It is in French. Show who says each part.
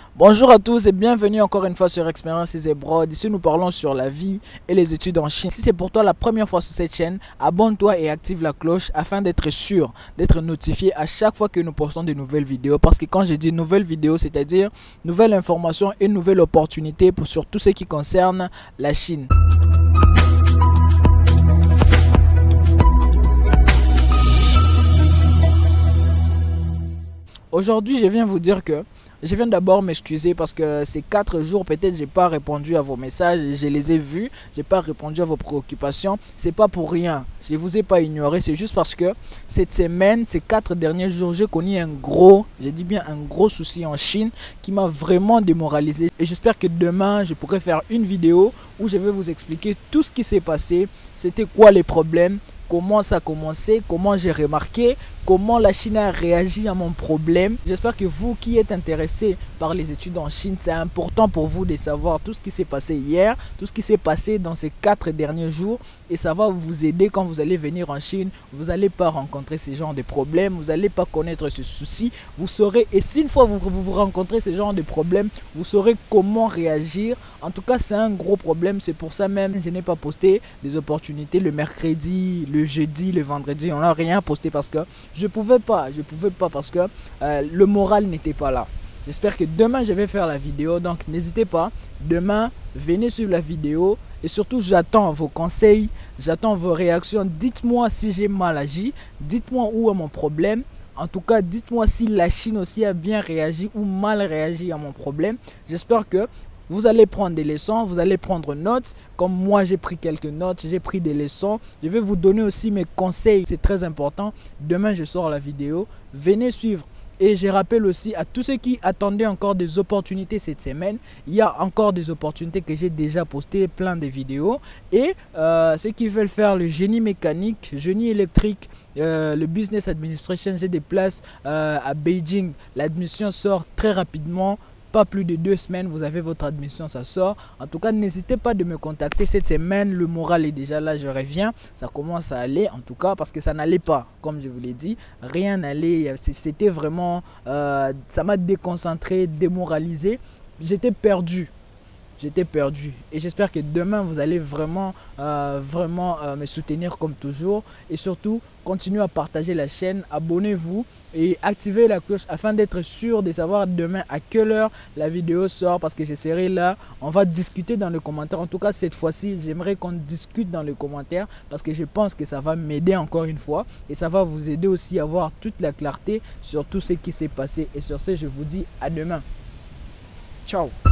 Speaker 1: Bonjour à tous et bienvenue encore une fois sur Expérience is Abroad. Ici nous parlons sur la vie et les études en Chine. Si c'est pour toi la première fois sur cette chaîne, abonne-toi et active la cloche afin d'être sûr, d'être notifié à chaque fois que nous postons de nouvelles vidéos. Parce que quand je dis nouvelles vidéos, c'est-à-dire nouvelles informations et nouvelles opportunités sur tout ce qui concerne la Chine. Aujourd'hui, je viens vous dire que je viens d'abord m'excuser parce que ces 4 jours, peut-être j'ai pas répondu à vos messages, je les ai vus, j'ai pas répondu à vos préoccupations. C'est pas pour rien, je vous ai pas ignoré, c'est juste parce que cette semaine, ces 4 derniers jours, j'ai connu un gros, je dis bien un gros souci en Chine qui m'a vraiment démoralisé. Et j'espère que demain, je pourrai faire une vidéo où je vais vous expliquer tout ce qui s'est passé, c'était quoi les problèmes, comment ça a commencé, comment j'ai remarqué, comment la Chine a réagi à mon problème. J'espère que vous qui êtes intéressés par les études en Chine, c'est important pour vous de savoir tout ce qui s'est passé hier, tout ce qui s'est passé dans ces 4 derniers jours. Et ça va vous aider quand vous allez venir en Chine. Vous n'allez pas rencontrer ce genre de problèmes, vous n'allez pas connaître ce souci. Vous saurez, et si une fois vous rencontrez ce genre de problème, vous saurez comment réagir. En tout cas, c'est un gros problème. C'est pour ça même je n'ai pas posté des opportunités le mercredi, le jeudi, le vendredi. On n'a rien posté parce que je pouvais pas parce que le moral n'était pas là. J'espère que demain je vais faire la vidéo, donc n'hésitez pas, demain venez suivre la vidéo et surtout j'attends vos conseils, j'attends vos réactions. Dites-moi si j'ai mal agi, dites-moi où est mon problème. En tout cas, dites-moi si la Chine aussi a bien réagi ou mal réagi à mon problème. J'espère que vous allez prendre des leçons, vous allez prendre notes. Comme moi, j'ai pris quelques notes, j'ai pris des leçons. Je vais vous donner aussi mes conseils, c'est très important. Demain, je sors la vidéo. Venez suivre. Et je rappelle aussi à tous ceux qui attendaient encore des opportunités cette semaine, il y a encore des opportunités que j'ai déjà postées, plein de vidéos. Et ceux qui veulent faire le génie mécanique, génie électrique, le business administration, j'ai des places à Beijing. L'admission sort très rapidement. Pas plus de 2 semaines, vous avez votre admission, ça sort. En tout cas, n'hésitez pas de me contacter cette semaine. Le moral est déjà là, je reviens. Ça commence à aller, en tout cas, parce que ça n'allait pas. Comme je vous l'ai dit, rien n'allait. C'était vraiment... ça m'a déconcentré, démoralisé. J'étais perdu. Et j'espère que demain vous allez vraiment me soutenir comme toujours et surtout continuez à partager la chaîne, abonnez-vous et activez la cloche afin d'être sûr de savoir demain à quelle heure la vidéo sort, parce que je serai là, on va discuter dans les commentaires. En tout cas cette fois-ci j'aimerais qu'on discute dans les commentaires parce que je pense que ça va m'aider encore une fois et ça va vous aider aussi à avoir toute la clarté sur tout ce qui s'est passé. Et sur ce je vous dis à demain, ciao.